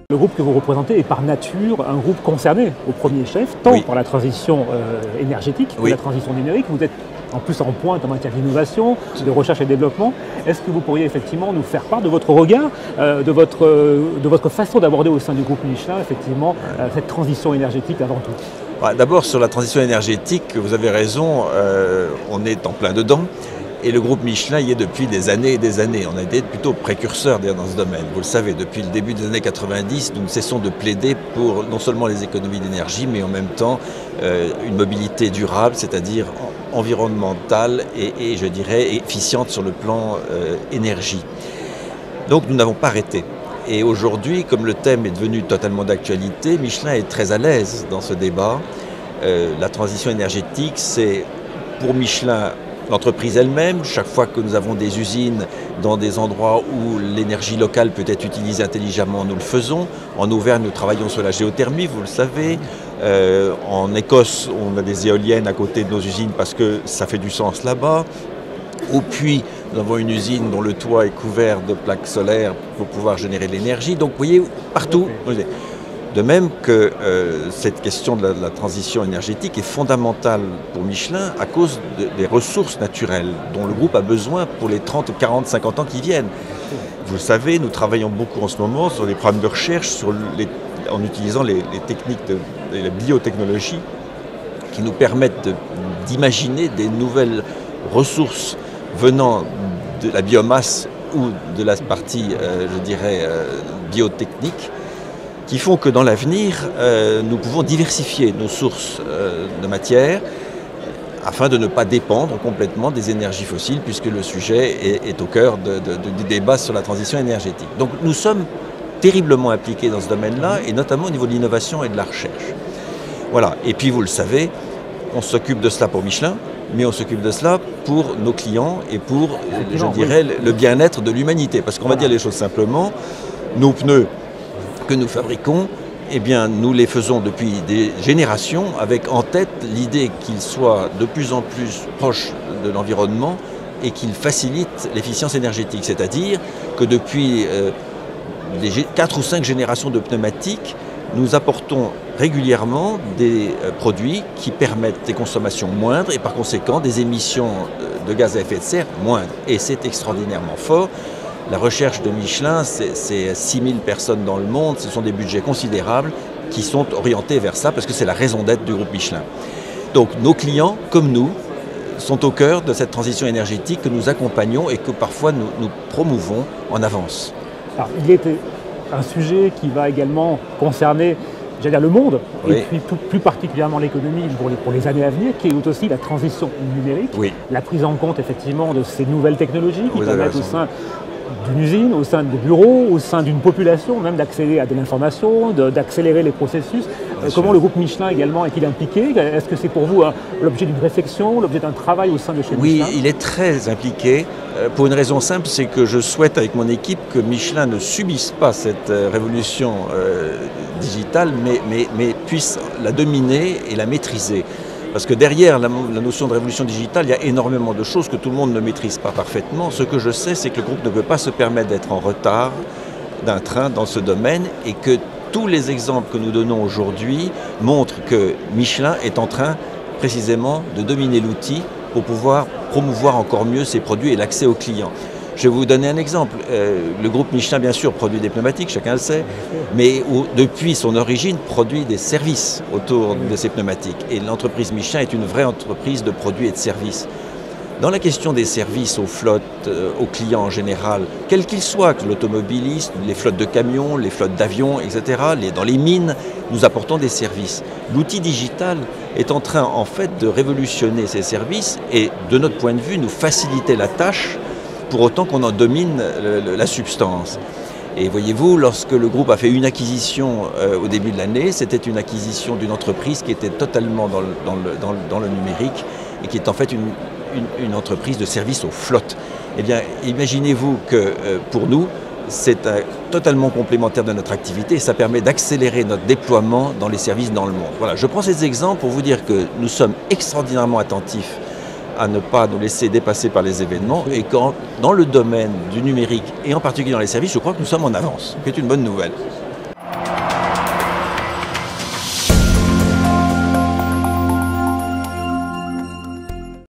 Le groupe que vous représentez est par nature un groupe concerné au premier chef, tant par la transition énergétique que la transition numérique. Vous êtes en plus en pointe en matière d'innovation, de recherche et développement. Est-ce que vous pourriez effectivement nous faire part de votre regard, de votre façon d'aborder au sein du groupe Michelin, effectivement, cette transition énergétique avant tout? D'abord, sur la transition énergétique, vous avez raison, on est en plein dedans. Et le groupe Michelin y est depuis des années et des années. On a été plutôt précurseurs dans ce domaine. Vous le savez, depuis le début des années 90, nous ne cessons de plaider pour non seulement les économies d'énergie, mais en même temps une mobilité durable, c'est-à-dire environnementale et je dirais efficiente sur le plan énergie. Donc nous n'avons pas arrêté. Et aujourd'hui, comme le thème est devenu totalement d'actualité, Michelin est très à l'aise dans ce débat. La transition énergétique, c'est pour Michelin l'entreprise elle-même. Chaque fois que nous avons des usines dans des endroits où l'énergie locale peut être utilisée intelligemment, nous le faisons. En Auvergne, nous travaillons sur la géothermie, vous le savez. En Écosse, on a des éoliennes à côté de nos usines parce que ça fait du sens là-bas. Au Puy, nous avons une usine dont le toit est couvert de plaques solaires pour pouvoir générer de l'énergie. Donc vous voyez, partout. De même que cette question de la transition énergétique est fondamentale pour Michelin à cause des ressources naturelles dont le groupe a besoin pour les 30, 40, 50 ans qui viennent. Vous le savez, nous travaillons beaucoup en ce moment sur des programmes de recherche en utilisant les techniques de la biotechnologie qui nous permettent d'imaginer des nouvelles ressources venant de la biomasse ou de la partie, je dirais, biotechnique, qui font que dans l'avenir, nous pouvons diversifier nos sources de matière afin de ne pas dépendre complètement des énergies fossiles, puisque le sujet est au cœur du débat sur la transition énergétique. Donc nous sommes terriblement impliqués dans ce domaine-là, et notamment au niveau de l'innovation et de la recherche. Voilà. Et puis vous le savez, on s'occupe de cela pour Michelin, mais on s'occupe de cela pour nos clients et pour, je dirais, le bien-être de l'humanité. Parce qu'on va dire les choses simplement, nos pneus que nous fabriquons, eh bien, nous les faisons depuis des générations avec en tête l'idée qu'ils soient de plus en plus proches de l'environnement et qu'ils facilitent l'efficience énergétique. C'est-à-dire que depuis 4 ou 5 générations de pneumatiques, nous apportons régulièrement des produits qui permettent des consommations moindres et par conséquent des émissions de gaz à effet de serre moindres. Et c'est extraordinairement fort. La recherche de Michelin, c'est 6000 personnes dans le monde, ce sont des budgets considérables qui sont orientés vers ça parce que c'est la raison d'être du groupe Michelin. Donc nos clients, comme nous, sont au cœur de cette transition énergétique que nous accompagnons et que parfois nous promouvons en avance. Alors, il est un sujet qui va également concerner, j'allais dire, le monde, et puis plus particulièrement l'économie pour les années à venir, qui est aussi la transition numérique, la prise en compte effectivement de ces nouvelles technologies qui permettent au sein d'une usine, au sein de bureaux, au sein d'une population, même d'accéder à de l'information, d'accélérer les processus. Comment le groupe Michelin également est-il impliqué? Est-ce que c'est pour vous l'objet d'une réflexion, l'objet d'un travail au sein de chez Michelin? Oui, il est très impliqué. Pour une raison simple, c'est que je souhaite avec mon équipe que Michelin ne subisse pas cette révolution digitale, mais puisse la dominer et la maîtriser. Parce que derrière la notion de révolution digitale, il y a énormément de choses que tout le monde ne maîtrise pas parfaitement. Ce que je sais, c'est que le groupe ne peut pas se permettre d'être en retard d'un train dans ce domaine et que tous les exemples que nous donnons aujourd'hui montrent que Michelin est en train précisément de dominer l'outil pour pouvoir promouvoir encore mieux ses produits et l'accès aux clients. Je vais vous donner un exemple. Le groupe Michelin, bien sûr, produit des pneumatiques, chacun le sait, mais depuis son origine, produit des services autour de ces pneumatiques. Et l'entreprise Michelin est une vraie entreprise de produits et de services. Dans la question des services aux flottes, aux clients en général, quels qu'ils soient, que l'automobiliste, les flottes de camions, les flottes d'avions, etc., dans les mines, nous apportons des services. L'outil digital est en train, en fait, de révolutionner ces services et, de notre point de vue, nous faciliter la tâche pour autant qu'on en domine la substance. Et voyez-vous, lorsque le groupe a fait une acquisition au début de l'année, c'était une acquisition d'une entreprise qui était totalement dans le numérique et qui est en fait une entreprise de service aux flottes. Eh bien, imaginez-vous que pour nous, c'est totalement complémentaire de notre activité et ça permet d'accélérer notre déploiement dans les services dans le monde. Voilà, je prends ces exemples pour vous dire que nous sommes extraordinairement attentifs à ne pas nous laisser dépasser par les événements et quand, dans le domaine du numérique et en particulier dans les services, je crois que nous sommes en avance, ce qui est une bonne nouvelle.